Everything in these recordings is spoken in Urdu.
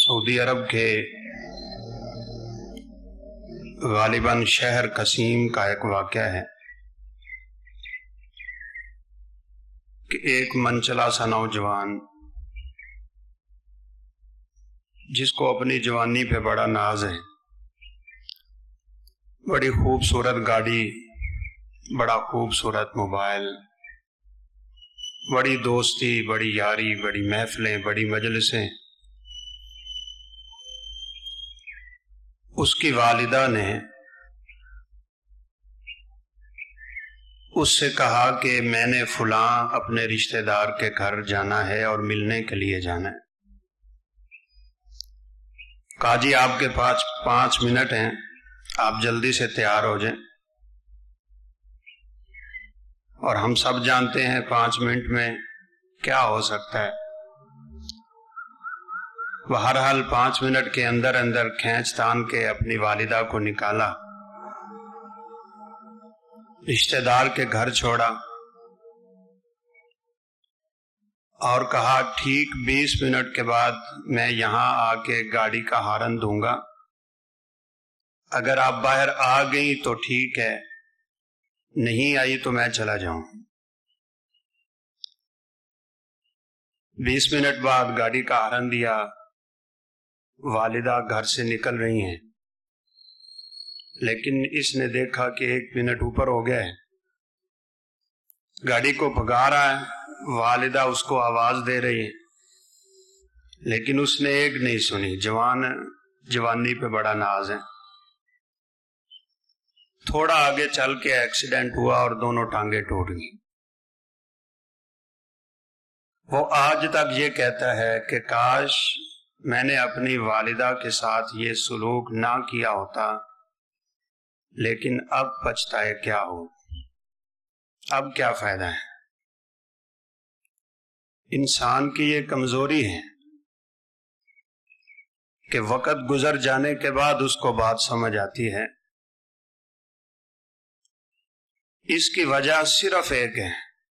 سعودی عرب کے غالباً شہر قسیم کا ایک واقعہ ہے کہ ایک منچلا سا نوجوان جس کو اپنی جوانی پہ بڑا ناز ہے، بڑی خوبصورت گاڑی، بڑا خوبصورت موبائل، بڑی دوستی، بڑی یاری، بڑی محفلیں، بڑی مجلسیں، اس کی والدہ نے اس سے کہا کہ میں نے فلاں اپنے رشتہ دار کے گھر جانا ہے اور ملنے کے لیے جانا ہے۔ کہا جی آپ کے پاس 5 منٹ ہیں، آپ جلدی سے تیار ہو جائیں۔ اور ہم سب جانتے ہیں 5 منٹ میں کیا ہو سکتا ہے۔ بہرحال 5 منٹ کے اندر اندر کھینچ تان کے اپنی والدہ کو نکالا، رشتہ دار کے گھر چھوڑا اور کہا ٹھیک 20 منٹ کے بعد میں یہاں آ کے گاڑی کا ہارن دوں گا، اگر آپ باہر آ گئی تو ٹھیک ہے، نہیں آئی تو میں چلا جاؤں۔ 20 منٹ بعد گاڑی کا ہارن دیا، والدہ گھر سے نکل رہی ہیں، لیکن اس نے دیکھا کہ 1 منٹ اوپر ہو گیا ہے، گاڑی کو بھگا رہا ہے، والدہ اس کو آواز دے رہی ہے، لیکن اس نے ایک نہیں سنی۔ جوانی پہ بڑا ناز ہے۔ تھوڑا آگے چل کے ایکسیڈنٹ ہوا اور دونوں ٹانگیں ٹوٹ گئی۔ وہ آج تک یہ کہتا ہے کہ کاش میں نے اپنی والدہ کے ساتھ یہ سلوک نہ کیا ہوتا، لیکن اب پچھتائے کیا ہو، اب کیا فائدہ ہے۔ انسان کی یہ کمزوری ہے کہ وقت گزر جانے کے بعد اس کو بات سمجھ آتی ہے۔ اس کی وجہ صرف ایک ہے،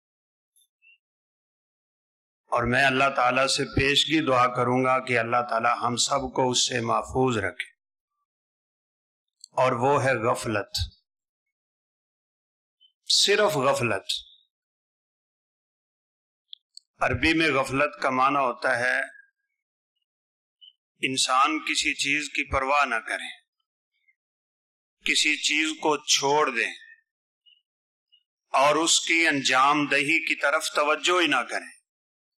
اور میں اللہ تعالیٰ سے پیشگی دعا کروں گا کہ اللہ تعالیٰ ہم سب کو اس سے محفوظ رکھے، اور وہ ہے غفلت، صرف غفلت۔ عربی میں غفلت کا معنی ہوتا ہے انسان کسی چیز کی پرواہ نہ کرے، کسی چیز کو چھوڑ دے اور اس کی انجام دہی کی طرف توجہ ہی نہ کرے۔